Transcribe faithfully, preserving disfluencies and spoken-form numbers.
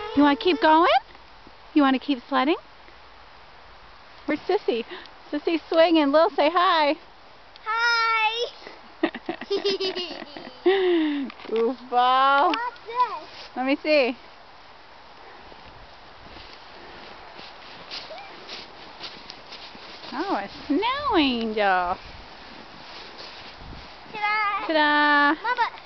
You want to keep going? You want to keep sledding? Where's Sissy? Sissy's swinging. Lil, say hi. Hi. Goofball. What's this? Let me see. Oh, a snow angel. Ta-da. Ta-da. Mama.